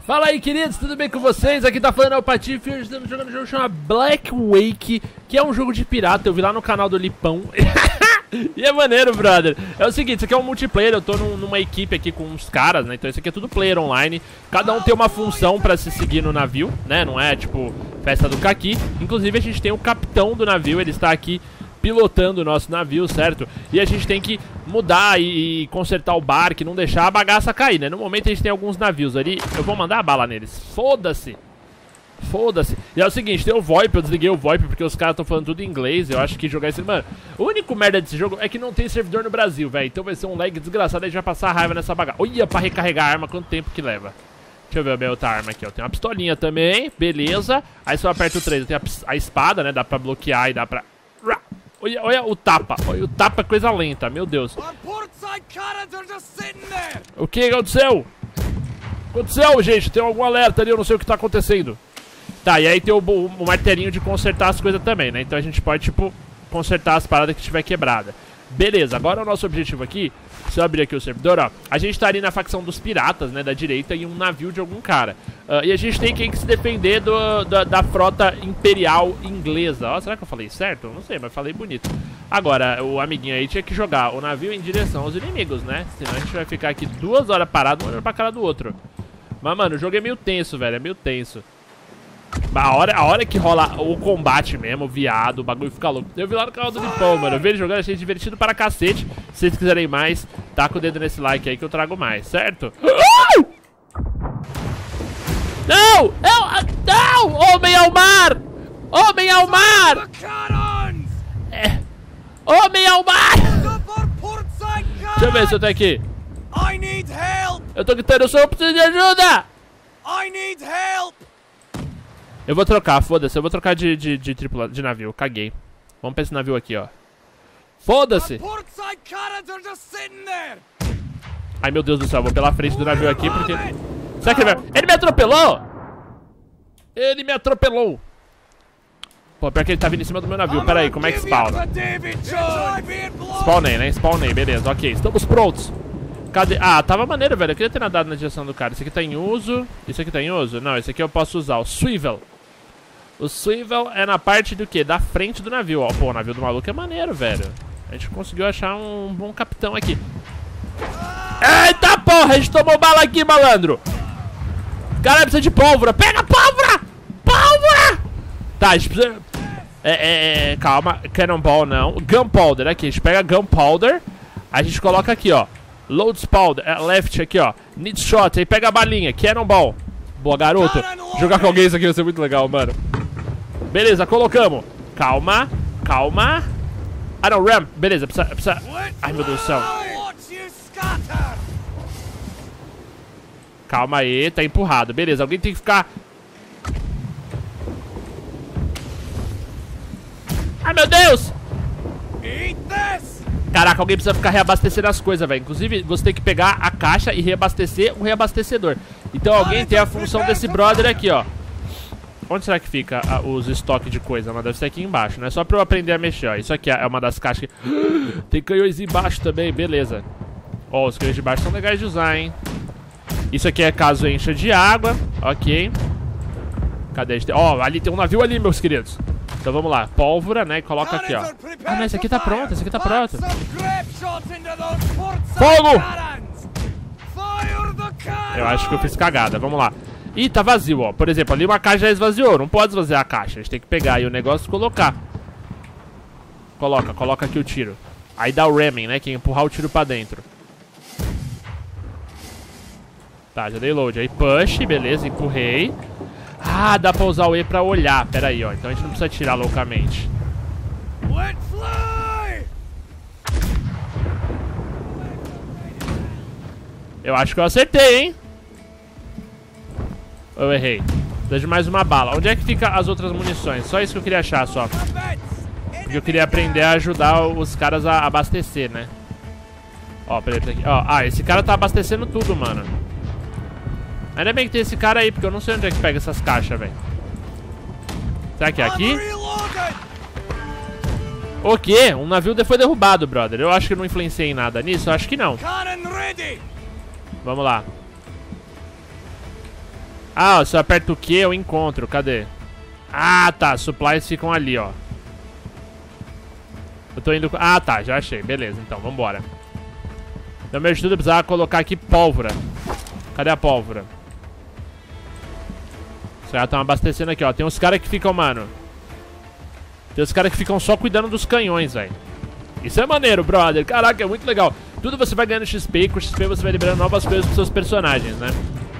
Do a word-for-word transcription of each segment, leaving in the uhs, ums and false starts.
Fala aí, queridos, tudo bem com vocês? Aqui tá falando é o Patife e hoje estamos jogando um jogo chamado Black Wake, que é um jogo de pirata. Eu vi lá no canal do Lipão. E é maneiro, brother. É o seguinte, isso aqui é um multiplayer, eu tô num, numa equipe aqui com uns caras, né? Então isso aqui é tudo player online. Cada um tem uma função pra se seguir no navio, né? Não é tipo festa do caqui. Inclusive a gente tem o capitão do navio, ele está aqui pilotando o nosso navio, certo? E a gente tem que mudar e, e consertar o barco, não deixar a bagaça cair, né? No momento a gente tem alguns navios ali, eu vou mandar a bala neles. Foda-se. Foda-se. E é o seguinte, tem o VoIP, eu desliguei o VoIP porque os caras estão falando tudo em inglês. Eu acho que jogar esse... Mano, o único merda desse jogo é que não tem servidor no Brasil, velho. Então vai ser um lag desgraçado, a gente vai passar raiva nessa bagaça. Olha, pra recarregar a arma, quanto tempo que leva. Deixa eu ver a minha outra arma aqui, ó. Tem uma pistolinha também, beleza. Aí só aperta o três, tem a, a espada, né? Dá pra bloquear e dá pra... Olha, olha o tapa, olha o tapa é coisa lenta, meu Deus. O que aconteceu? Aconteceu, gente, tem algum alerta ali, eu não sei o que tá acontecendo. Tá, e aí tem o, o, o martelinho de consertar as coisas também, né? Então a gente pode, tipo, consertar as paradas que tiver quebrada. Beleza, agora o nosso objetivo aqui, se eu abrir aqui o servidor, ó, a gente tá ali na facção dos piratas, né, da direita, em um navio de algum cara. Uh, e a gente tem que se defender do, da, da frota imperial inglesa. Ó, será que eu falei certo? Não sei, mas falei bonito. Agora, o amiguinho aí tinha que jogar o navio em direção aos inimigos, né? Senão a gente vai ficar aqui duas horas parado, um olhando pra cara do outro. Mas, mano, o jogo é meio tenso, velho, é meio tenso. A hora, a hora que rola o combate mesmo, viado, o bagulho fica louco. Eu vi lá no canal do Lipão, mano. Eu vi ele jogando, achei divertido para cacete. Se vocês quiserem mais, taca o dedo nesse like aí que eu trago mais, certo? Não! Eu, não! Homem ao mar! Homem ao mar! É. Homem ao mar! Deixa eu ver se eu tô aqui. Eu tô gritando, eu sou, eu preciso de ajuda! Eu vou trocar, foda-se, eu vou trocar de, de, de tripulante, de navio, caguei. Vamos pra esse navio aqui, ó. Foda-se! Ai, meu Deus do céu, eu vou pela frente do navio aqui porque... Será que ele vai... Ele me atropelou! Ele me atropelou! Pô, pior que ele tá vindo em cima do meu navio, pera aí, como é que spawna? Spawnei, né? Spawnei, beleza, ok, estamos prontos. Cadê? Ah, tava maneiro, velho, eu queria ter nadado na direção do cara. Esse aqui tá em uso, esse aqui tá em uso? Não, esse aqui eu posso usar, o Swivel. O Swivel é na parte do quê? Da frente do navio, ó. Pô, o navio do maluco é maneiro, velho. A gente conseguiu achar um bom capitão aqui. Eita porra, a gente tomou bala aqui, malandro. Caralho, precisa de pólvora. Pega a pólvora! Pólvora! Tá, a gente precisa... É, é, é, calma, Cannonball não. Gunpowder, aqui, a gente pega Gunpowder. A gente coloca aqui, ó. Load powder, é, left aqui, ó. Need shot, aí pega a balinha. Cannonball. Boa, garoto. Jogar com alguém isso aqui vai ser muito legal, mano. Beleza, colocamos. Calma, calma. Ah, não, ram. Beleza, precisa, precisa... Ai, meu Deus do céu. Calma aí, tá empurrado. Beleza, alguém tem que ficar... Ai, meu Deus! Caraca, alguém precisa ficar reabastecendo as coisas, velho. Inclusive, você tem que pegar a caixa e reabastecer um reabastecedor. Então alguém tem a função desse brother aqui, ó. Onde será que fica a, os estoques de coisa? Mas deve ser aqui embaixo, né? Só pra eu aprender a mexer, ó. Isso aqui é uma das caixas que... Tem canhões embaixo também, beleza. Ó, os canhões de baixo são legais de usar, hein? Isso aqui é caso encha de água. Ok. Cadê a gente? Ó, ali tem um navio ali, meus queridos. Então vamos lá, pólvora, né, e coloca aqui, ó. Ah, não, esse aqui tá pronto, esse aqui tá pronto. Fogo! Eu acho que eu fiz cagada, vamos lá. Ih, tá vazio, ó. Por exemplo, ali uma caixa já esvaziou, não pode esvaziar a caixa. A gente tem que pegar aí o negócio e colocar. Coloca, coloca aqui o tiro. Aí dá o ramming, né, que é empurrar o tiro pra dentro. Tá, já dei load. Aí push, beleza, empurrei. Ah, dá pra usar o E pra olhar. Pera aí, ó. Então a gente não precisa atirar loucamente. Eu acho que eu acertei, hein? Eu errei. Precisa de mais uma bala. Onde é que fica as outras munições? Só isso que eu queria achar, só. Porque eu queria aprender a ajudar os caras a abastecer, né? Ó, peraí, peraí. Ó, ah, esse cara tá abastecendo tudo, mano. Ainda bem que tem esse cara aí, porque eu não sei onde é que pega essas caixas, velho. Será que é aqui? O quê? Um navio foi derrubado, brother. Eu acho que eu não influenciei em nada nisso. Eu acho que não. Vamos lá. Ah, ó, se eu aperto o Q, eu encontro. Cadê? Ah, tá. Supplies ficam ali, ó. Eu tô indo... Ah, tá. Já achei. Beleza, então. Vambora. Então, meu estudo, eu precisava colocar aqui pólvora. Cadê a pólvora? Os caras estão abastecendo aqui, ó. Tem uns caras que ficam, mano... Tem uns caras que ficam só cuidando dos canhões, velho. Isso é maneiro, brother. Caraca, é muito legal. Tudo você vai ganhando X P e com X P você vai liberando novas coisas pros seus personagens, né?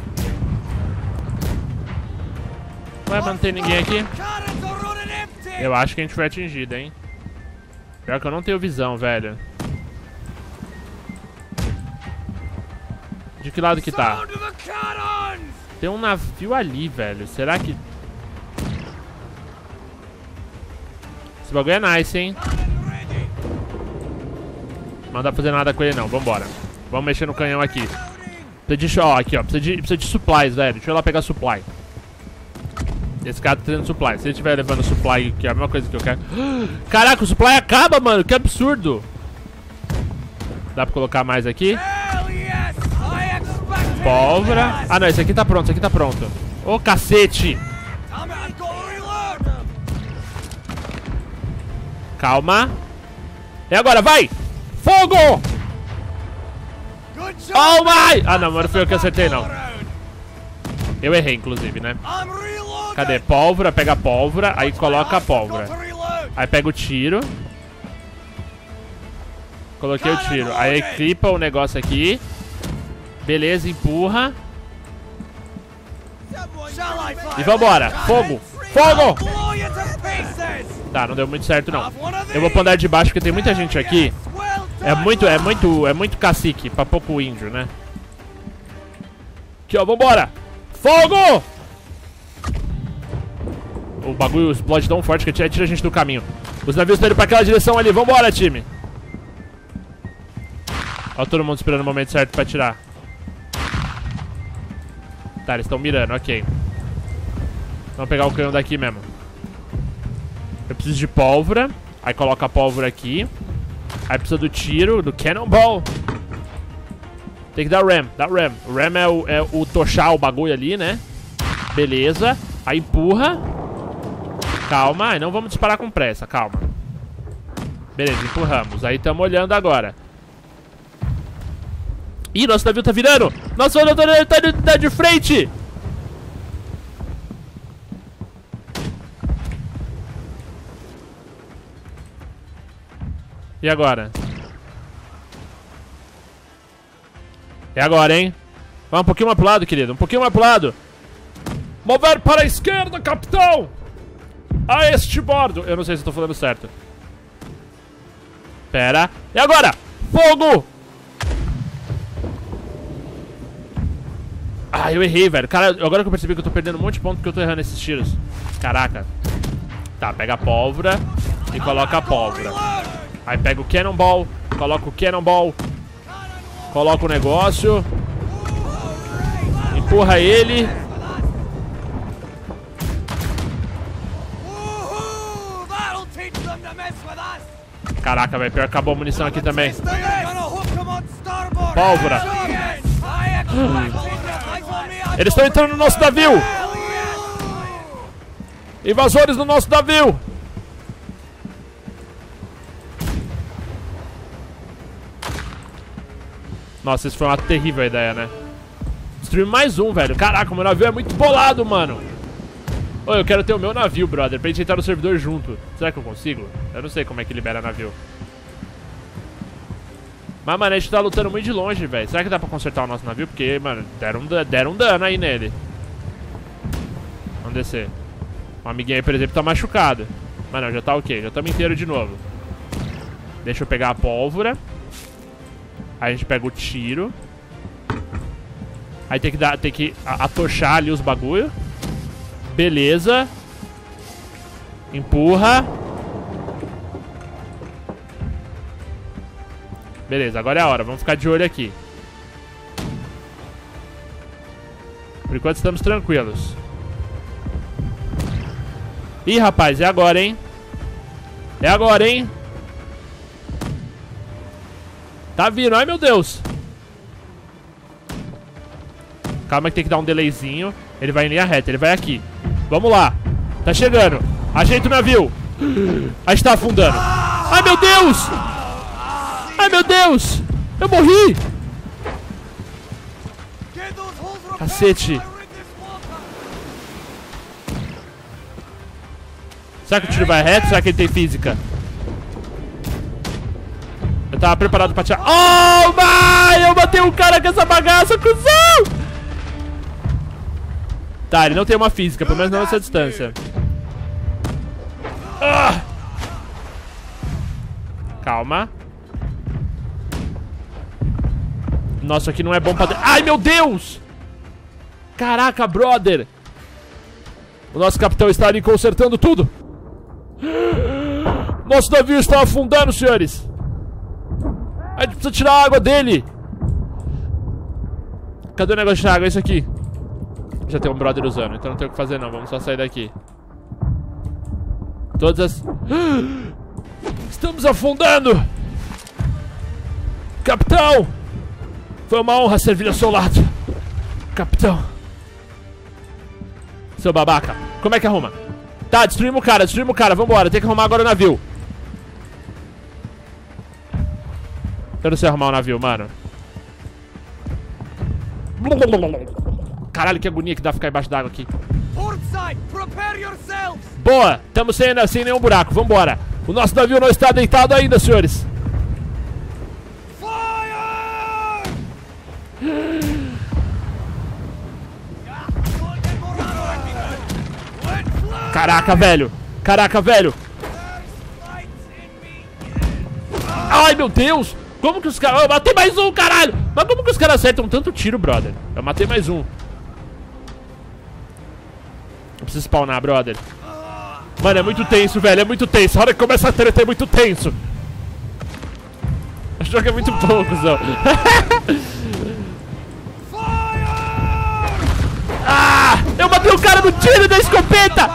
Ué, mas não tem ninguém aqui? Eu acho que a gente foi atingido, hein? Pior que eu não tenho visão, velho. De que lado que tá? Tem um navio ali, velho. Será que... Esse bagulho é nice, hein? Não dá pra fazer nada com ele, não. Vambora. Vamos mexer no canhão aqui. Precisa de... Ó, aqui, ó. Precisa de, precisa de supplies, velho. Deixa eu ir lá pegar supply. Esse cara tá tendo supply. Se ele estiver levando supply, que é a mesma coisa que eu quero... Caraca, o supply acaba, mano. Que absurdo. Dá pra colocar mais aqui? Pólvora. Ah, não. Esse aqui tá pronto. Esse aqui tá pronto. Ô, cacete. Calma. E agora, vai! Fogo! Oh my! Ah, não, mano, foi eu que acertei, não. Eu errei, inclusive, né? Cadê? Pólvora, pega a pólvora, aí coloca a pólvora. Aí pega o tiro. Coloquei o tiro. Aí equipa o negócio aqui. Beleza, empurra. E vambora. Fogo! Fogo! Tá, não deu muito certo, não. Eu vou pro andar de baixo, porque tem muita gente aqui. É muito, é muito, é muito cacique pra pouco índio, né? Aqui, ó, vambora! Fogo! O bagulho explode tão forte que tira, tira a gente do caminho. Os navios estão indo pra aquela direção ali. Vambora, time! Ó, todo mundo esperando o momento certo pra atirar. Tá, eles estão mirando, ok. Vamos pegar o canhão daqui mesmo. Eu preciso de pólvora. Aí coloca a pólvora aqui. Aí precisa do tiro, do cannonball. Tem que dar ram, dá ram. O ram é o, é o tochar o bagulho ali, né? Beleza. Aí empurra. Calma, aí não vamos disparar com pressa, calma. Beleza, empurramos. Aí estamos olhando agora. Ih, nosso navio tá virando. Nosso navio tá, tá, tá de frente. E agora? É agora, hein? Vai um pouquinho mais pro lado, querido. Um pouquinho mais pro lado. Mover para a esquerda, capitão! A este bordo. Eu não sei se eu tô falando certo. Pera. E agora? Fogo! Ah, eu errei, velho. Cara, agora que eu percebi que eu tô perdendo um monte de ponto porque eu tô errando esses tiros. Caraca. Tá, pega a pólvora e coloca a pólvora. Aí pega o cannonball, coloca o cannonball, coloca o negócio, empurra ele. Caraca, velho, pior que acabou a munição aqui também. Pólvora. Eles estão entrando no nosso navio. Invasores no nosso navio. Nossa, isso foi uma terrível ideia, né? Destruímos mais um, velho. Caraca, o meu navio é muito bolado, mano. Ô, eu quero ter o meu navio, brother, pra gente entrar no servidor junto. Será que eu consigo? Eu não sei como é que libera navio. Mas, mano, a gente tá lutando muito de longe, velho. Será que dá pra consertar o nosso navio? Porque, mano, deram, deram um dano aí nele. Vamos descer. Um amiguinho aí, por exemplo, tá machucado. Mas não, já tá ok. Já estamos inteiro de novo. Deixa eu pegar a pólvora. Aí a gente pega o tiro. Aí tem que dar, tem que atochar ali os bagulho. Beleza. Empurra. Beleza, agora é a hora. Vamos ficar de olho aqui. Por enquanto estamos tranquilos. Ih, rapaz, é agora, hein? É agora, hein? Tá vindo, ai meu Deus. Calma que tem que dar um delayzinho. Ele vai em linha reta, ele vai aqui. Vamos lá. Tá chegando. Ajeita o navio. A gente tá afundando. Ai, meu Deus! Ai, meu Deus! Eu morri! Cacete. Será que o tiro vai reto? Será que ele tem física? Eu tava preparado pra tirar. Oh, vai! Eu matei um cara com essa bagaça, cuzão! Tá, ele não tem uma física, pelo menos não nessa distância. Ah! Calma. Nossa, aqui não é bom pra... Ai, meu Deus! Caraca, brother! O nosso capitão está ali consertando tudo. Nosso navio está afundando, senhores. A gente precisa tirar a água dele. Cadê o negócio de água? É isso aqui. Já tem um brother usando, então não tem o que fazer não. Vamos só sair daqui. Todas as... Estamos afundando! Capitão! Foi uma honra servir ao seu lado. Capitão. Seu babaca. Como é que arruma? Tá, destruímos o cara, destruímos o cara. Vambora, tem que arrumar agora o navio. Eu não sei arrumar o navio, mano. Caralho, que agonia que dá ficar embaixo d'água aqui. Boa, estamos sem, sem nenhum buraco, vambora. O nosso navio não está deitado ainda, senhores. Caraca, velho. Caraca, velho. Ai, meu Deus. Como que os caras... Eu matei mais um, caralho. Mas como que os caras acertam tanto tiro, brother? Eu matei mais um. Eu preciso spawnar, brother. Mano, é muito tenso, velho. É muito tenso. A hora que começa a treta é muito tenso. O jogo é muito bom, cuzão. Ah! Eu matei o cara no tiro da escopeta!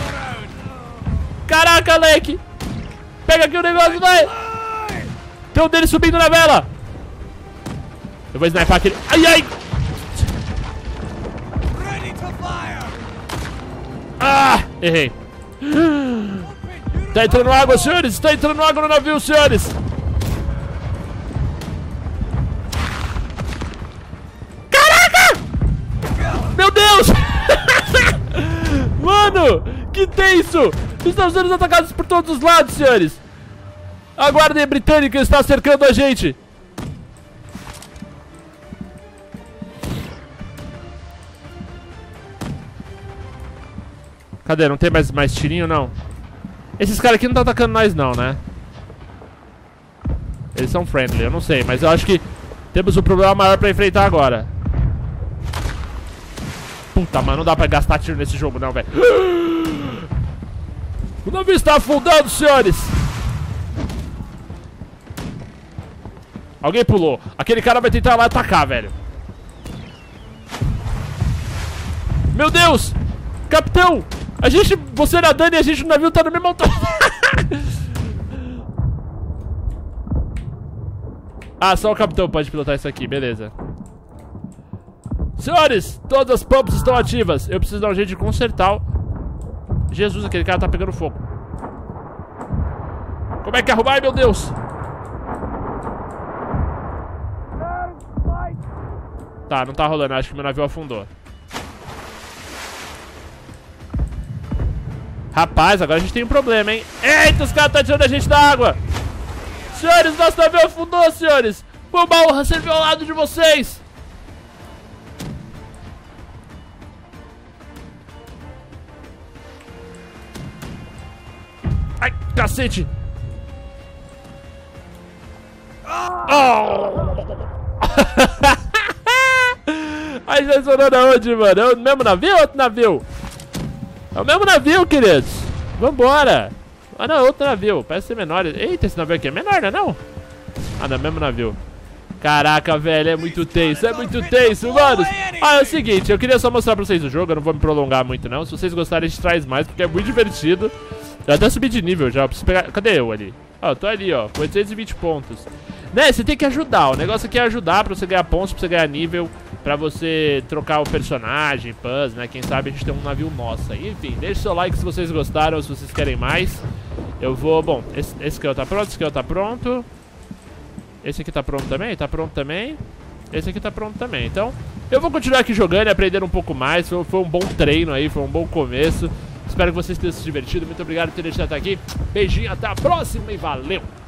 Caraca, leque! Pega aqui o negócio, vai! Tem um dele subindo na vela! Eu vou sniper aquele... Ai, ai! Ah! Errei. Tá entrando água, senhores! Tá entrando água no navio, senhores! Caraca! Meu Deus! Mano! Que tenso! Estamos sendo atacados por todos os lados, senhores! A guarda britânica está cercando a gente! Cadê? Não tem mais, mais tirinho, não? Esses caras aqui não estão atacando nós, não, né? Eles são friendly, eu não sei. Mas eu acho que temos um problema maior pra enfrentar agora. Puta, mano, não dá pra gastar tiro nesse jogo, não, velho. O navio está afundando, senhores! Alguém pulou. Aquele cara vai tentar lá atacar, velho. Meu Deus! Capitão! A gente... Você nadando e a gente no navio tá no mesmo altura. Ah, só o capitão pode pilotar isso aqui, beleza. Senhores, todas as pumps estão ativas. Eu preciso dar um jeito de consertar o... Jesus, aquele cara tá pegando fogo. Como é que arrumar? Ai, meu Deus! Tá, não tá rolando. Acho que meu navio afundou. Rapaz, agora a gente tem um problema, hein? Eita, os caras estão tirando a gente da água! Senhores, nosso navio afundou, senhores! Foi uma honra servir ao lado de vocês! Ai, cacete! Oh! A gente tá explorando aonde, mano? É o mesmo navio ou outro navio? É o mesmo navio, queridos. Vambora. Ah, não, é outro navio. Parece ser menor. Eita, esse navio aqui é menor, não é não? Ah, não, é o mesmo navio. Caraca, velho, é muito tenso. É muito tenso, mano. Ah, é o seguinte, eu queria só mostrar pra vocês o jogo. Eu não vou me prolongar muito, não. Se vocês gostarem, a gente traz mais, porque é muito divertido. Eu até subi de nível já. Eu preciso pegar... Cadê eu ali? Ó, eu tô ali, ó. oitocentos e vinte pontos. Né, você tem que ajudar. O negócio aqui é ajudar pra você ganhar pontos, pra você ganhar nível. pra você trocar o personagem, puzzle, né? Quem sabe a gente tem um navio nosso aí. Enfim, deixe seu like se vocês gostaram, se vocês querem mais. Eu vou... Bom, esse, esse aqui tá pronto, esse aqui tá pronto. Esse aqui tá pronto também? Tá pronto também. Esse aqui tá pronto também. Então, eu vou continuar aqui jogando e aprendendo um pouco mais. Foi, foi um bom treino aí, foi um bom começo. Espero que vocês tenham se divertido. Muito obrigado por ter deixado até aqui. Beijinho, até a próxima e valeu!